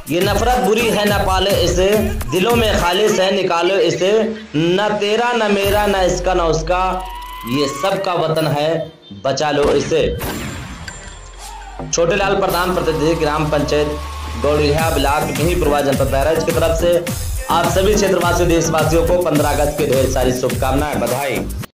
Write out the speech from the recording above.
ये नफरत बुरी है न पाले इसे, दिलों में खालिस है निकालो इसे, न तेरा न मेरा न इसका न उसका, ये सबका वतन है बचा लो इसे। छोटेलाल प्रधान, प्रतिनिधि ग्राम पंचायत गौड़िया ब्लॉक मिहींपुरवा, जनपद बहराइच की तरफ से आप सभी क्षेत्रवासियों देशवासियों को 15 अगस्त की ढेर सारी शुभकामनाएं, बधाई।